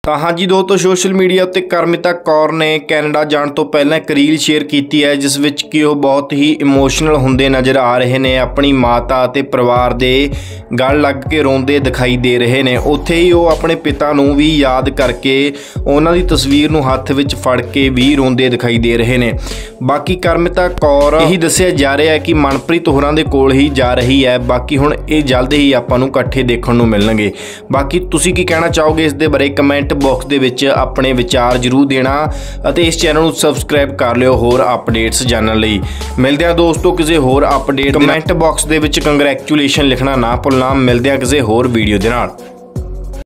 ਤਾਂ ਹਾਂਜੀ ਦੋਸਤੋ, ਸੋਸ਼ਲ ਮੀਡੀਆ ਉੱਤੇ ਕਰਮਿਤਾ ਕੌਰ ਨੇ ਕੈਨੇਡਾ ਜਾਣ ਤੋਂ ਪਹਿਲਾਂ ਇੱਕ ਰੀਲ ਸ਼ੇਅਰ ਕੀਤੀ ਹੈ ਜਿਸ ਵਿੱਚ ਕਿ ਉਹ ਬਹੁਤ ਹੀ ਇਮੋਸ਼ਨਲ ਹੁੰਦੇ ਨਜ਼ਰ ਆ ਰਹੇ ਨੇ। ਆਪਣੀ ਮਾਤਾ ਅਤੇ ਪਰਿਵਾਰ ਦੇ ਗਲ ਲੱਗ ਕੇ ਰੋਂਦੇ ਦਿਖਾਈ ਦੇ ਰਹੇ ਨੇ। ਉੱਥੇ ਹੀ ਉਹ ਆਪਣੇ ਪਿਤਾ ਨੂੰ ਵੀ ਯਾਦ ਕਰਕੇ ਉਹਨਾਂ ਦੀ ਤਸਵੀਰ ਨੂੰ ਹੱਥ ਵਿੱਚ ਫੜ ਕੇ ਵੀ ਰੋਂਦੇ ਦਿਖਾਈ ਦੇ ਰਹੇ ਨੇ। ਬਾਕੀ ਕਰਮਿਤਾ ਕੌਰ ਇਹੀ ਦੱਸਿਆ ਜਾ ਰਿਹਾ ਹੈ ਕਿ ਮਨਪ੍ਰੀਤ ਹੋਰਾਂ ਦੇ ਕੋਲ ਹੀ ਜਾ ਰਹੀ ਹੈ। ਬਾਕੀ ਹੁਣ ਇਹ ਜਲਦ ਹੀ ਆਪਾਂ ਨੂੰ ਇਕੱਠੇ ਦੇਖਣ ਨੂੰ ਮਿਲਣਗੇ। ਬਾਕੀ ਤੁਸੀਂ ਕੀ ਕਹਿਣਾ ਚਾਹੋਗੇ ਇਸ ਦੇ ਬਾਰੇ ਕਮੈਂਟ ਬਾਕਸ ਦੇ ਵਿੱਚ ਆਪਣੇ ਵਿਚਾਰ ਜ਼ਰੂਰ ਦੇਣਾ ਅਤੇ ਇਸ ਚੈਨਲ ਨੂੰ ਸਬਸਕ੍ਰਾਈਬ ਕਰ ਲਿਓ ਹੋਰ ਅਪਡੇਟਸ ਜਾਣਨ ਲਈ। ਮਿਲਦੇ ਹਾਂ ਦੋਸਤੋ ਕਿਸੇ ਹੋਰ ਅਪਡੇਟ। ਕਮੈਂਟ ਬਾਕਸ ਦੇ ਵਿੱਚ ਕੰਗ੍ਰੈਚੁਲੇਸ਼ਨ ਲਿਖਣਾ ਨਾ ਭੁੱਲਣਾ। ਮਿਲਦੇ ਹਾਂ ਕਿਸੇ ਹੋਰ ਵੀਡੀਓ ਦੇ ਨਾਲ।